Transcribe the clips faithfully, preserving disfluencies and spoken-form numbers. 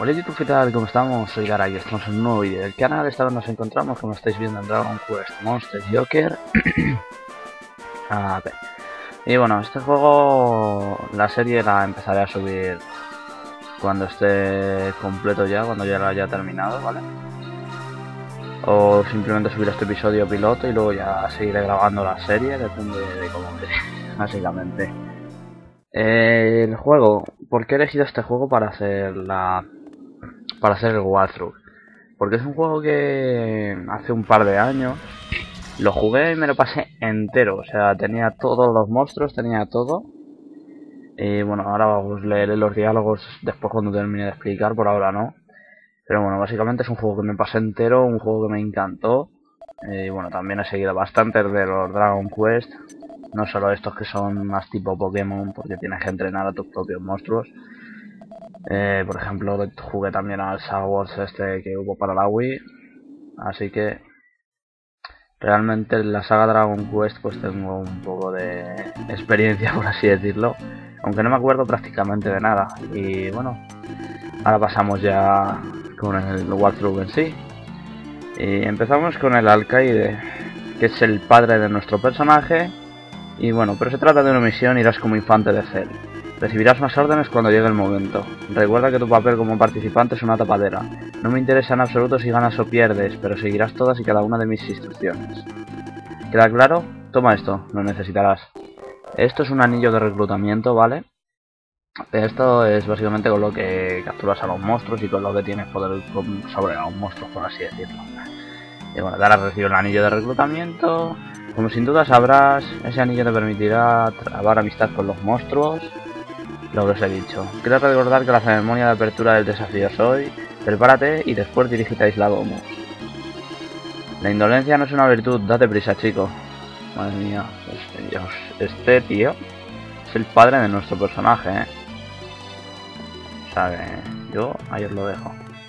Hola YouTube, ¿qué tal? ¿Cómo estamos? Soy Gara y estamos en un nuevo vídeo del canal. Esta vez nos encontramos, como estáis viendo, en Dragon Quest Monster Joker. A ver. Y bueno, este juego, la serie la empezaré a subir cuando esté completo ya, cuando ya lo haya terminado, ¿vale? O simplemente subir este episodio piloto y luego ya seguiré grabando la serie, depende de cómo me básicamente. Eh, el juego, ¿por qué he elegido este juego para hacer la para hacer el walkthrough? Porque es un juego que hace un par de años lo jugué y me lo pasé entero, o sea, tenía todos los monstruos, tenía todo. Y bueno, ahora os leeré los diálogos después cuando termine de explicar, por ahora no. Pero bueno, básicamente es un juego que me pasé entero, un juego que me encantó. Y bueno, también he seguido bastantes de los Dragon Quest, no solo estos que son más tipo Pokémon, porque tienes que entrenar a tus propios monstruos. Eh, por ejemplo, jugué también al Star Wars este que hubo para la Wii. Así que realmente en la saga Dragon Quest pues tengo un poco de experiencia, por así decirlo. Aunque no me acuerdo prácticamente de nada. Y bueno, ahora pasamos ya con el walkthrough en sí. Y empezamos con el alcaide, que es el padre de nuestro personaje. Y bueno, pero se trata de una misión, irás como infante de Cell. Recibirás más órdenes cuando llegue el momento. Recuerda que tu papel como participante es una tapadera. No me interesa en absoluto si ganas o pierdes, pero seguirás todas y cada una de mis instrucciones. ¿Queda claro? Toma esto, lo necesitarás. Esto es un anillo de reclutamiento, ¿vale? Esto es básicamente con lo que capturas a los monstruos y con lo que tienes poder sobre los monstruos, por así decirlo. Y bueno, ahora recibo el anillo de reclutamiento. Como sin duda sabrás, ese anillo te permitirá trabar amistad con los monstruos. Lo que os he dicho. Quiero recordar que la ceremonia de apertura del desafío es hoy. Prepárate y después dirígete a Isla Domus. La indolencia no es una virtud, date prisa, chico. Madre mía, pues, Dios, este tío es el padre de nuestro personaje, ¿eh? O sea que yo ahí os lo dejo.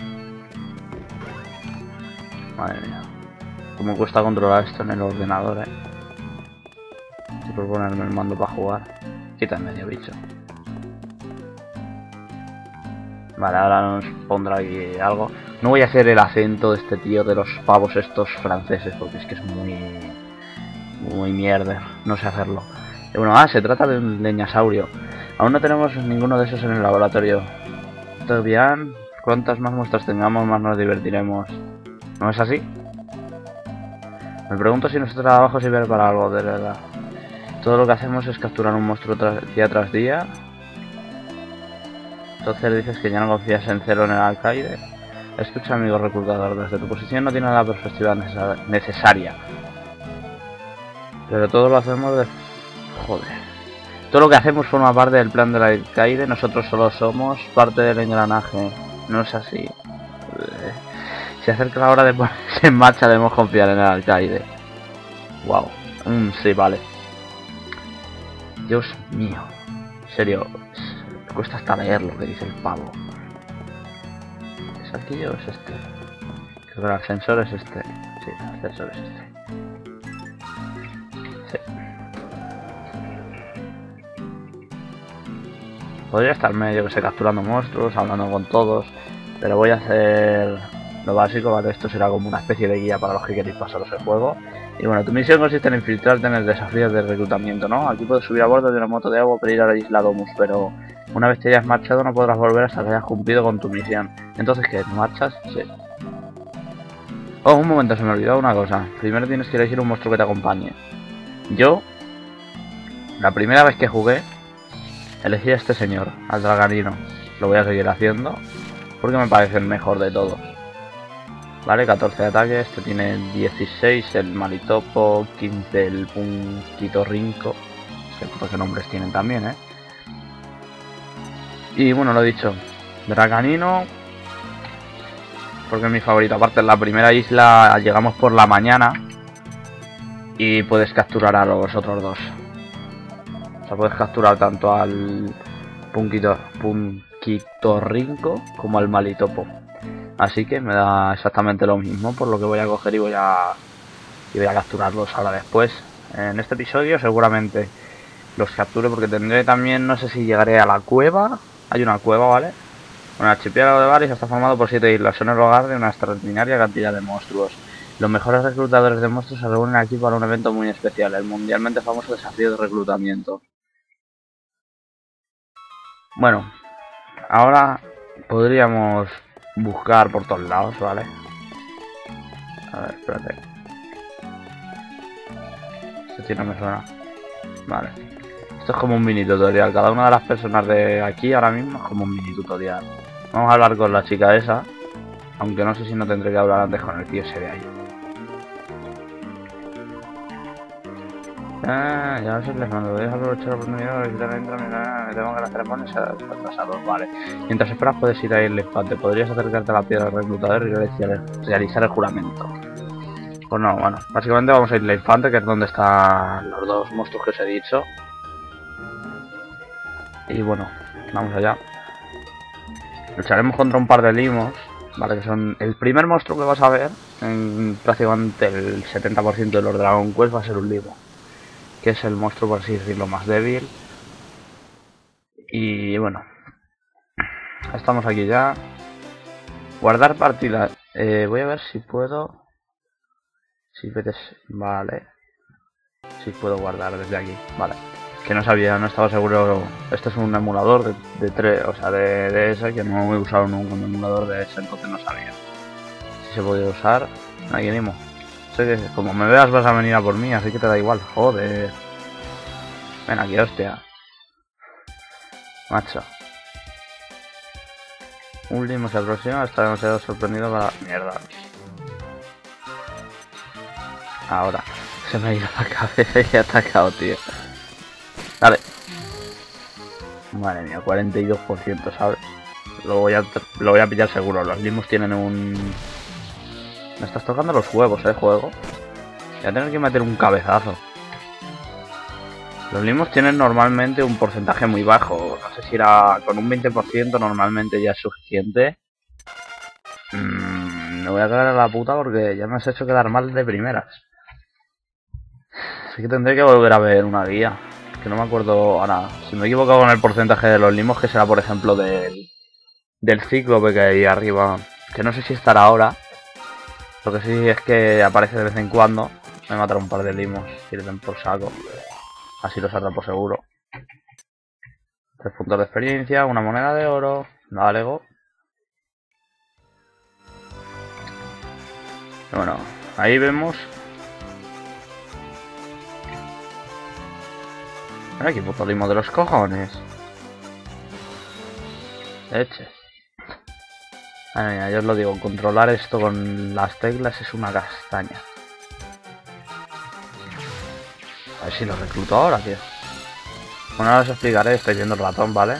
Madre mía, cómo cuesta controlar esto en el ordenador, ¿eh? Si por ponerme el mando para jugar. Quita el medio bicho. Vale, ahora nos pondrá aquí algo. No voy a hacer el acento de este tío de los pavos estos franceses, porque es que es muy... Muy mierda, no sé hacerlo. Y bueno, ah, se trata de un leñasaurio. Aún no tenemos ninguno de esos en el laboratorio. ¿Todo bien? Cuantas más muestras tengamos, más nos divertiremos. ¿No es así? Me pregunto si nuestro trabajo sirve para algo, de verdad. Todo lo que hacemos es capturar un monstruo tras, día tras día. Entonces dices que ya no confías en Cero en el alcaide. Escucha, amigo reclutador, desde tu posición no tiene la perspectiva necesaria. Pero todo lo hacemos de... Joder. Todo lo que hacemos forma parte del plan del alcaide. Nosotros solo somos parte del engranaje. No es así. Se acerca la hora de ponerse en marcha, debemos confiar en el alcaide. Wow. Mm, sí, vale. Dios mío. En serio. Me cuesta hasta leer lo que dice el pavo. ¿Es aquí o es este? Creo que el ascensor es este. Sí, el ascensor es este. Sí. Podría estar medio que sé capturando monstruos, hablando con todos, pero voy a hacer lo básico, ¿vale? Esto será como una especie de guía para los que queréis pasaros el juego. Y bueno, tu misión consiste en infiltrarte en el desafío de reclutamiento, ¿no? Aquí puedes subir a bordo de una moto de agua para ir a la isla Domus, pero una vez te hayas marchado no podrás volver hasta que hayas cumplido con tu misión. Entonces, ¿qué? ¿Marchas? Sí. Oh, un momento, se me olvidó una cosa. Primero tienes que elegir un monstruo que te acompañe. Yo, la primera vez que jugué, elegí a este señor, al Draganino. Lo voy a seguir haciendo, porque me parece el mejor de todos. Vale, catorce de ataque, este tiene dieciséis, el Malitopo, quince el Punquitorrinco. Es que qué nombres tienen también, ¿eh? Y bueno, lo he dicho, Draganino, porque es mi favorito. Aparte, en la primera isla llegamos por la mañana y puedes capturar a los otros dos. O sea, puedes capturar tanto al Punquito, Punquitorrinco como al Malitopo. Así que me da exactamente lo mismo, por lo que voy a coger y voy a, y voy a capturarlos ahora después. En este episodio seguramente los capture porque tendré también, no sé si llegaré a la cueva. Hay una cueva, ¿vale? Un archipiélago de Valis está formado por siete islas. Son el hogar de una extraordinaria cantidad de monstruos. Los mejores reclutadores de monstruos se reúnen aquí para un evento muy especial, el mundialmente famoso desafío de reclutamiento. Bueno, ahora podríamos buscar por todos lados, ¿vale? A ver, espérate. Este tío no me suena. Vale. Esto es como un mini tutorial. Cada una de las personas de aquí ahora mismo es como un mini tutorial. Vamos a hablar con la chica esa. Aunque no sé si no tendré que hablar antes con el tío ese de ahí. Ah, ya no sé, les mando. Voy a aprovechar la oportunidad de visitar dentro. Me tengo que las ceremonias atrasados. Vale. Mientras esperas puedes ir ahí al infante. Podrías acercarte a la piedra del reclutador y realizar el juramento. Pues no, bueno. Básicamente vamos a ir al infante, que es donde están los dos monstruos que os he dicho. Y bueno, vamos allá. Lucharemos contra un par de limos. Vale, que son el primer monstruo que vas a ver. En prácticamente el setenta por ciento de los Dragon Quest va a ser un limo. Que es el monstruo, por así decirlo, más débil. Y bueno, estamos aquí ya. Guardar partida. Eh, voy a ver si puedo. Si puedes. Vale. Si puedo guardar desde aquí. Vale. Que no sabía, no estaba seguro. Este es un emulador de, de tres, o sea, de, de ese, que no he usado nunca un emulador de ese, entonces no sabía si se podía usar. Aquí mismo. Sé que como me veas vas a venir a por mí, así que te da igual. Joder. Ven aquí, hostia. Macho. Un limo se aproxima, está demasiado sorprendido para... Mierda. Ahora. Se me ha ido la cabeza y he atacado, tío. Dale. Madre mía, cuarenta y dos por ciento, ¿sabes? Lo voy a, lo voy a pillar seguro. Los limos tienen un... Me estás tocando los huevos, ¿eh, juego? Voy a tener que meter un cabezazo. Los limos tienen normalmente un porcentaje muy bajo. No sé si era con un veinte por ciento normalmente ya es suficiente. Mm, me voy a cagar a la puta porque ya me has hecho quedar mal de primeras. Así que tendré que volver a ver una guía. Que no me acuerdo ahora. Si me he equivocado con el porcentaje de los limos, que será por ejemplo del, del cíclope que hay arriba. Que no sé si estará ahora. Lo que sí es que aparece de vez en cuando. Me matará un par de limos. Sirven por saco. Así los atrapo seguro. Tres puntos de experiencia, una moneda de oro. Nada lego. Bueno, ahí vemos. Mira aquí puto limo de los cojones. Leche. Ay, mira, yo os lo digo, controlar esto con las teclas es una castaña. A ver si lo recluto ahora, tío. Bueno, ahora os explicaré, estoy viendo el ratón, ¿vale?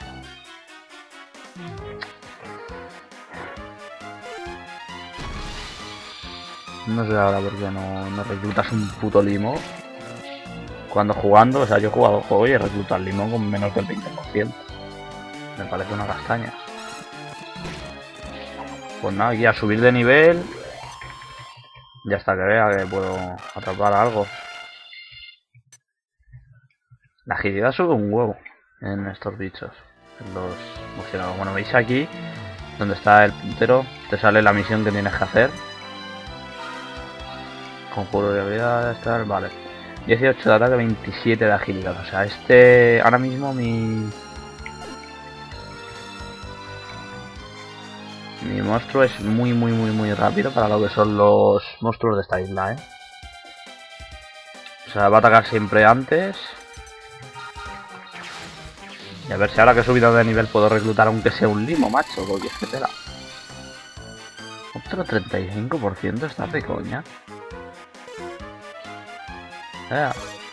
No sé ahora por qué no, no reclutas un puto limo. Cuando jugando, o sea, yo he jugado el juego y he reclutado al limo con menos del veinte por ciento. Me parece una castaña. Pues nada, aquí a subir de nivel. Ya hasta que vea que puedo atrapar algo. La agilidad sube un huevo en estos bichos. En los murciélagos. Bueno, veis aquí, donde está el puntero, te sale la misión que tienes que hacer. Conjuro de habilidades, tal, vale. dieciocho de ataque, veintisiete de agilidad. O sea, este... Ahora mismo mi... Mi monstruo es muy, muy, muy, muy rápido para lo que son los monstruos de esta isla, ¿eh? O sea, va a atacar siempre antes. Y a ver si ahora que he subido de nivel puedo reclutar aunque sea un limo, macho, porque es que tela. Otro treinta y cinco por ciento, está de coña. Eh.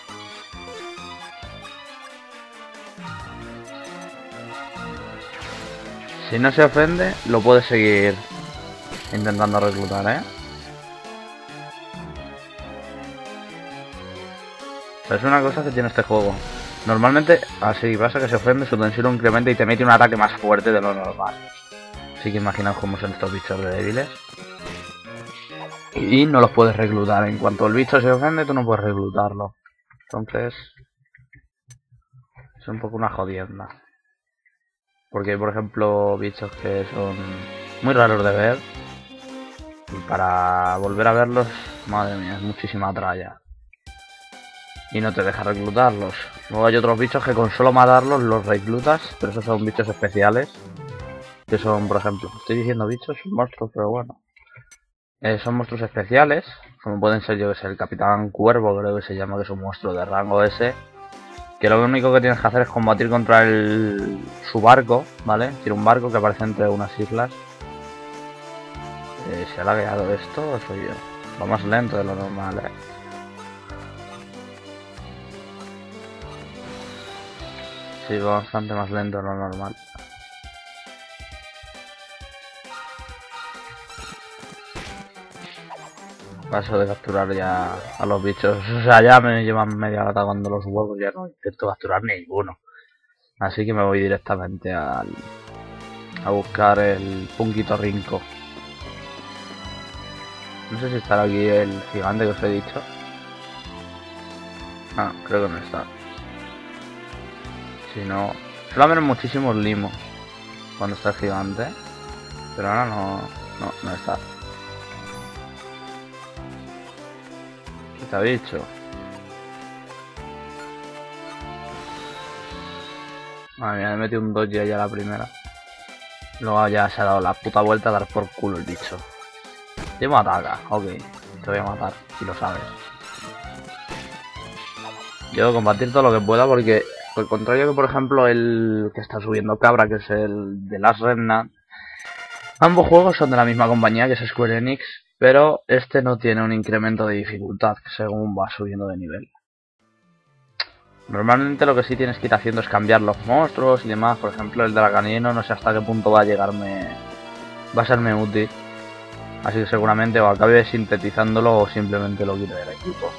Si no se ofende, lo puedes seguir intentando reclutar, ¿eh? Pero es una cosa que tiene este juego. Normalmente, así pasa que se ofende, su tensión incrementa y te mete un ataque más fuerte de lo normal. Así que imaginaos cómo son estos bichos de débiles. Y no los puedes reclutar. En cuanto el bicho se ofende, tú no puedes reclutarlo. Entonces... es un poco una jodienda. Porque hay, por ejemplo, bichos que son muy raros de ver. Y para volver a verlos, madre mía, es muchísima tralla. Y no te deja reclutarlos. Luego hay otros bichos que con solo matarlos los reclutas, pero esos son bichos especiales. Que son, por ejemplo, estoy diciendo bichos, son monstruos, pero bueno. Eh, son monstruos especiales, como pueden ser, yo que sé, el Capitán Cuervo, creo que se llama, que es un monstruo de rango S. Que lo único que tienes que hacer es combatir contra el, su barco, ¿vale? Tiene un barco que aparece entre unas islas. Eh, ¿Se ha lagueado esto o soy yo? Va más lento de lo normal, ¿eh? Sí, va bastante más lento de lo normal. Paso de capturar ya a los bichos. O sea, ya me llevan media hora atacando los huevos, ya no intento capturar ninguno. Así que me voy directamente al, a buscar el Punquito Rinco. No sé si estará aquí el gigante que os he dicho. Ah, creo que no está. Si no... Suele haber muchísimos limos cuando está el gigante. Pero ahora no... No, no está. ¿Qué te ha dicho? Madre mía, me he metido un dodge ya a la primera. Luego ya se ha dado la puta vuelta a dar por culo el bicho. Te me ataca, ok. Te voy a matar, si lo sabes. Quiero combatir todo lo que pueda porque, por el contrario que por ejemplo el que está subiendo Cabra, que es el de Last Remnant, ambos juegos son de la misma compañía, que es Square Enix, pero este no tiene un incremento de dificultad según va subiendo de nivel. Normalmente lo que sí tienes que ir haciendo es cambiar los monstruos y demás. Por ejemplo, el Draganino no sé hasta qué punto va a llegarme, va a serme útil. Así que seguramente o acabe sintetizándolo o simplemente lo quite del equipo.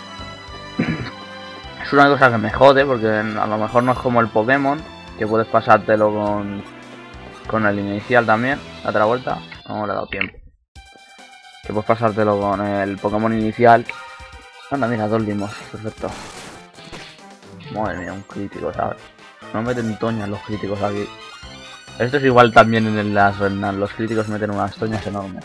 Es una cosa que me jode porque a lo mejor no es como el Pokémon, que puedes pasártelo con, con el inicial también. Date la vuelta, no le he dado tiempo. Que puedes pasártelo con el Pokémon inicial. Anda, mira, dos limos, perfecto. Madre mía, un crítico, ¿sabes? No meten toñas los críticos aquí. Esto es igual también en el Last Remnant. Los críticos meten unas toñas enormes.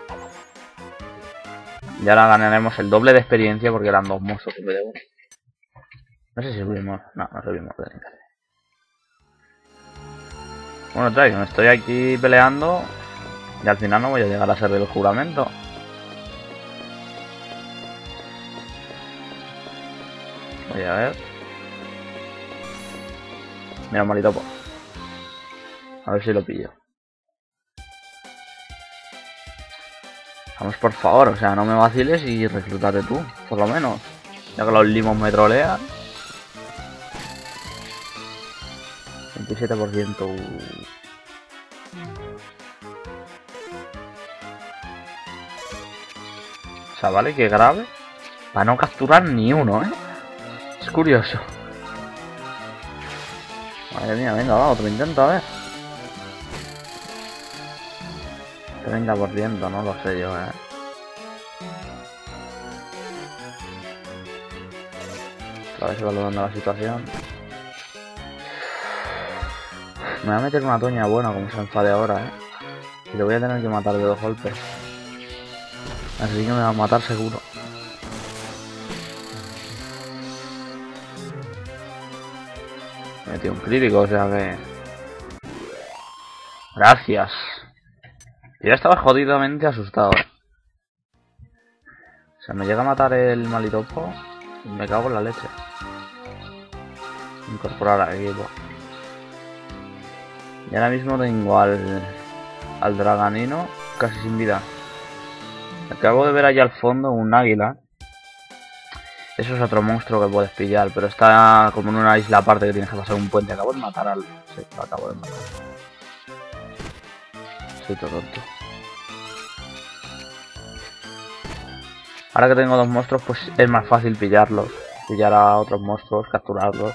Y ahora ganaremos el doble de experiencia porque eran dos monstruos en vez de uno. No sé si subimos. No, no subimos. Bueno, traigo, estoy aquí peleando. Y al final no voy a llegar a ser del juramento. Voy a ver. Mira, Malitopo. A ver si lo pillo. Vamos, por favor, o sea, no me vaciles y reclútate tú, por lo menos. Ya que los limos me trolean. veintisiete por ciento. O sea, vale, que grave. Para no capturar ni uno, ¿eh? Es curioso. Madre mía, venga, va, otro intento, a ver. treinta por ciento, no lo sé yo, eh. Otra vez evaluando la situación. Me voy a meter una toña buena como se enfade ahora, eh. Y lo voy a tener que matar de dos golpes. Así que me va a matar seguro. Me metí un crítico, o sea que... Gracias. Yo ya estaba jodidamente asustado. O sea, me llega a matar el Malitopo y me cago en la leche. Incorporar al equipo. Y ahora mismo tengo al, al Draganino casi sin vida. Acabo de ver allá al fondo un águila. Eso es otro monstruo que puedes pillar, pero está como en una isla aparte que tienes que pasar un puente. Acabo de matar al... Sí, lo acabo de matar. Soy todo tonto. Ahora que tengo dos monstruos, pues es más fácil pillarlos. Pillar a otros monstruos, capturarlos.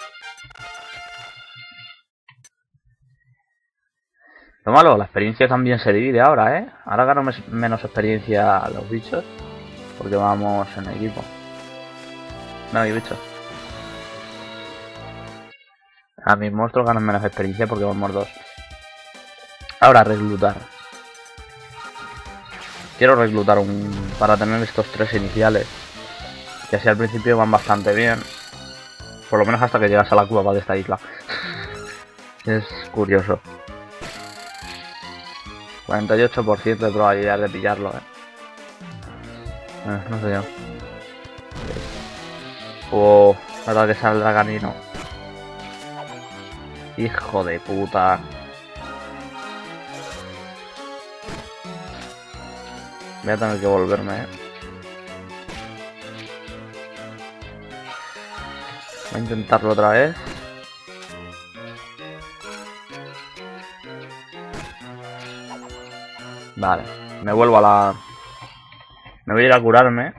Lo malo, la experiencia también se divide ahora, ¿eh? Ahora gano menos experiencia a los bichos. Porque vamos en equipo. No hay bichos. A mis monstruos ganan menos experiencia porque vamos dos. Ahora reclutar. Quiero reclutar un para tener estos tres iniciales. Que así al principio van bastante bien. Por lo menos hasta que llegas a la cueva de esta isla. Es curioso. cuarenta y ocho por ciento de probabilidad de pillarlo, eh. eh no sé yo. Oh, verdad que sale el draganino. Hijo de puta. Voy a tener que volverme, eh. Voy a intentarlo otra vez. Vale, me vuelvo a la... Me voy a ir a curarme.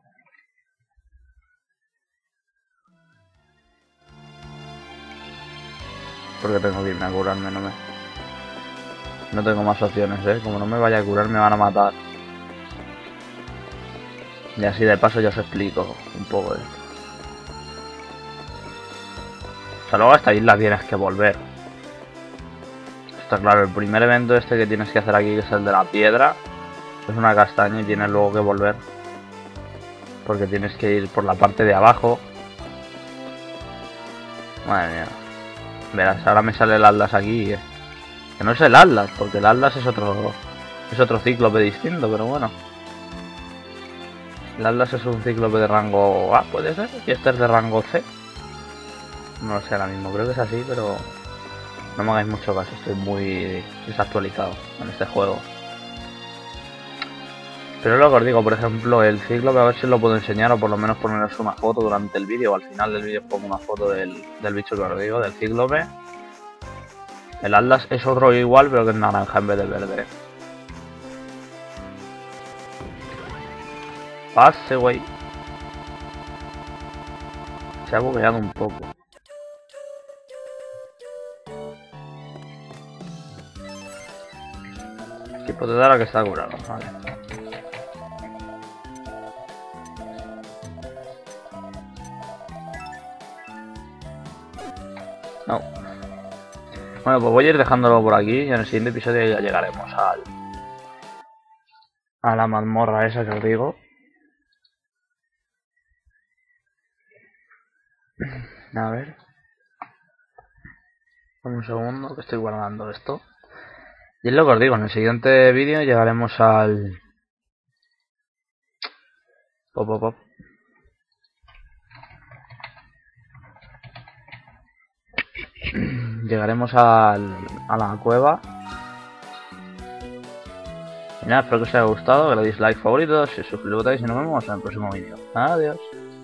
Porque tengo que irme a curarme, no me... No tengo más opciones, eh. Como no me vaya a curar me van a matar. Y así de paso ya os explico un poco esto. O sea, luego a esta isla tienes que volver. Está claro, el primer evento este que tienes que hacer aquí, que es el de la piedra, es una castaña y tienes luego que volver. Porque tienes que ir por la parte de abajo. Madre mía. Verás, ahora me sale el Atlas aquí. Eh. Que no es el Atlas, porque el Atlas es otro es otro cíclope distinto, pero bueno. El Atlas es un cíclope de rango A, puede ser. Y este es de rango C. No lo sé ahora mismo, creo que es así, pero... No me hagáis mucho caso, estoy muy desactualizado en este juego. Pero es lo que os digo, por ejemplo, el cíclope, a ver si lo puedo enseñar o por lo menos poneros una foto durante el vídeo o al final del vídeo pongo una foto del, del bicho que os digo, del cíclope. El Atlas es otro igual, pero que es naranja en vez de verde. Pase, güey. Se ha bugueado un poco. Tipo de dar a que está curado, vale. No. Bueno, pues voy a ir dejándolo por aquí y en el siguiente episodio ya llegaremos al... a la mazmorra esa que os digo. A ver. Un segundo que estoy guardando esto. Y es lo que os digo, en el siguiente vídeo llegaremos al... Pop, pop, pop. Llegaremos al, a la cueva. Y nada, espero que os haya gustado, que le deis like, favoritos, si os suscribáis y nos vemos en el próximo vídeo. Adiós.